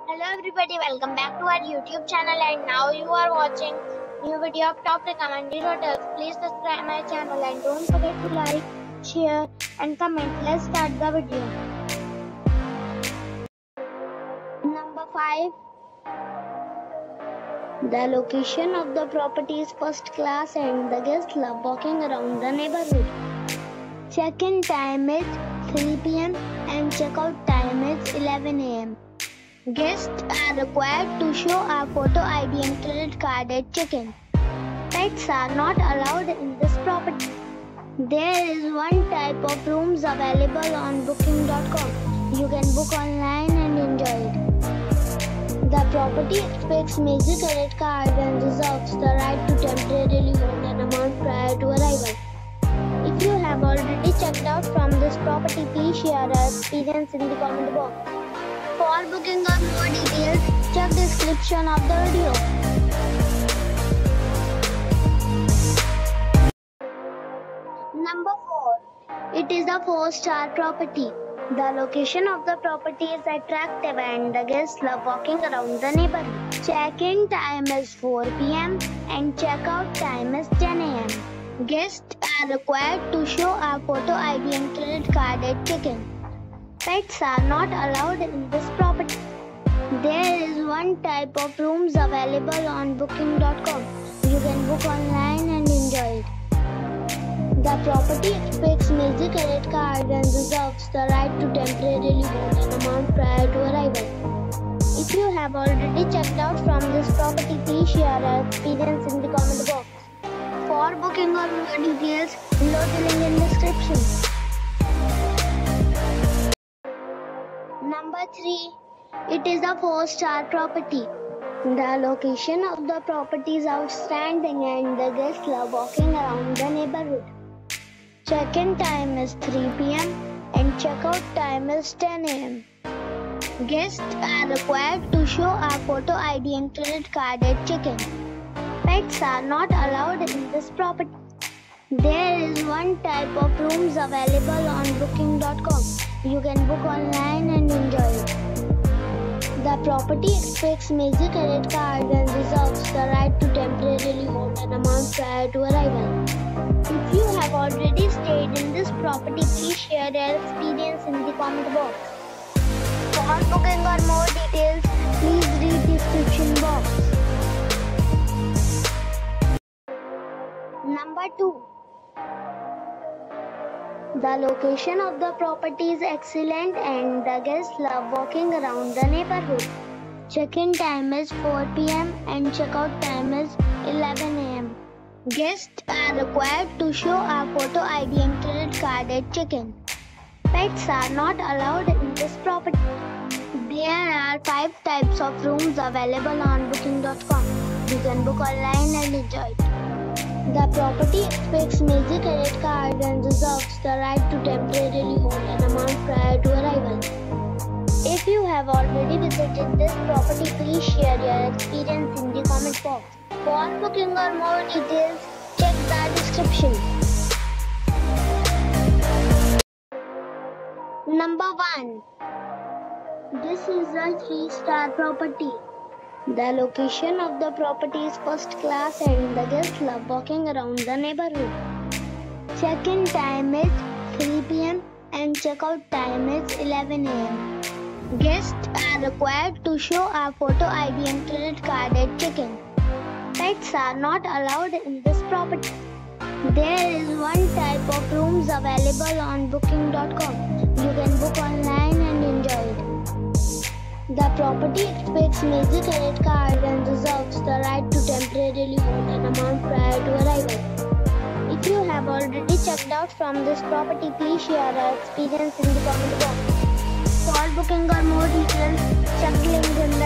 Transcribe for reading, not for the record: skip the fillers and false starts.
Hello everybody, welcome back to our YouTube channel and now you are watching new video of top recommended hotels. Please subscribe my channel and don't forget to like, share and comment. Let's start the video. Number 5. The location of the property is first class and the guests love walking around the neighborhood. Check-in time is 3 p.m. and check-out time is 11 a.m. Guests are required to show a photo ID and credit card at check-in. Pets are not allowed in this property. There is one type of rooms available on booking.com. You can book online and enjoy it. The property expects major credit card and reserves the right to temporarily hold an amount prior to arrival. If you have already checked out from this property, please share your experience in the comment box. For booking or more details, check description of the video. Number 4. It is a 4-star property. The location of the property is attractive and the guests love walking around the neighborhood. Check-in time is 4 p.m. and check-out time is 10 a.m. Guests are required to show a photo ID and credit card at check-in. Pets are not allowed in this property. There is one type of rooms available on booking.com. You can book online and enjoy it. The property expects major credit card and reserves the right to temporarily hold an amount prior to arrival. If you have already checked out from this property, please share your experience in the comment box. For booking or more details, below the link in description. Number 3. It is a 4-star property. The location of the property is outstanding and the guests love walking around the neighborhood. Check-in time is 3 p.m. and check-out time is 10 a.m. Guests are required to show a photo ID and credit card at check-in. Pets are not allowed in this property. There is one type of rooms available on booking.com. You can book online and enjoy it. The property expects major credit card and reserves the right to temporarily hold an amount prior to arrival. If you have already stayed in this property, please share your experience in the comment box. For booking or more details, please read the description box. Number 2. The location of the property is excellent and the guests love walking around the neighborhood. Check-in time is 4 p.m. and check-out time is 11 a.m. Guests are required to show a photo ID and credit card at check-in. Pets are not allowed in this property. There are 5 types of rooms available on booking.com. You can book online and enjoy it. The property expects major credit card and reserves the right to temporarily hold an amount prior to arrival. If you have already visited this property, please share your experience in the comment box. For booking or more details, check the description. Number 1. This is a 3-star property. The location of the property is first class and the guests love walking around the neighborhood. Check-in time is 3 p.m. and check-out time is 11 a.m. Guests are required to show a photo ID and credit card at check-in. Pets are not allowed in this property. There is one type of rooms available on booking.com. You can book online and enjoy it. The property expects major credit card and reserves the right to temporarily hold an amount prior to arrival. If you have already checked out from this property, please share your experience in the comment box. For booking or more details, check the link in